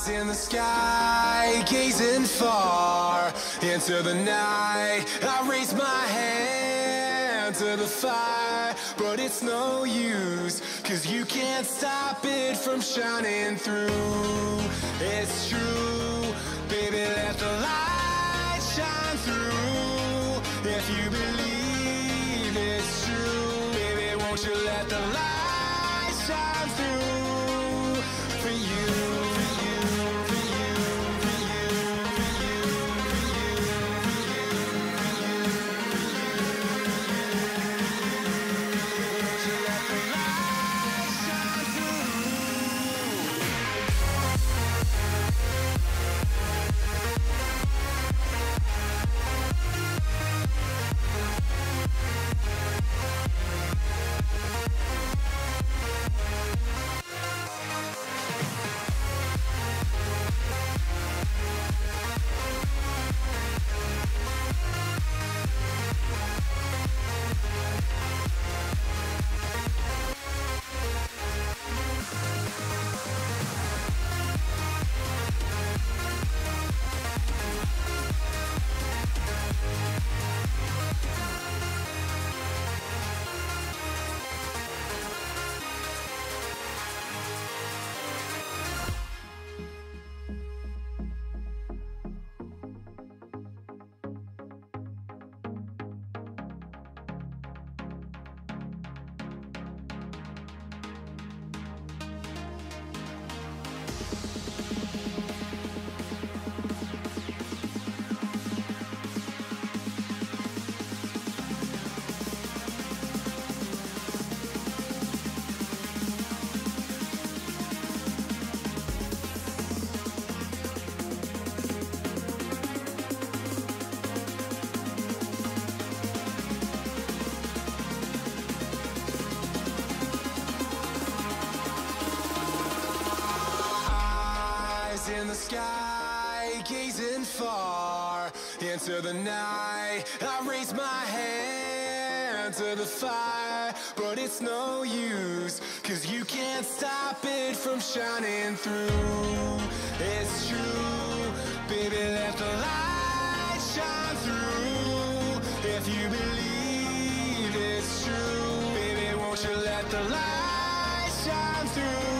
In the sky, gazing far into the night, I raise my hand to the fire, but it's no use, 'cause you can't stop it from shining through. It's true, baby, let the light shine through. If you believe it's true, baby, won't you let the light shine through for you. In the sky, gazing far into the night, I raise my hand to the fire, but it's no use, 'cause you can't stop it from shining through. It's true, baby, let the light shine through. If you believe it's true, baby, won't you let the light shine through.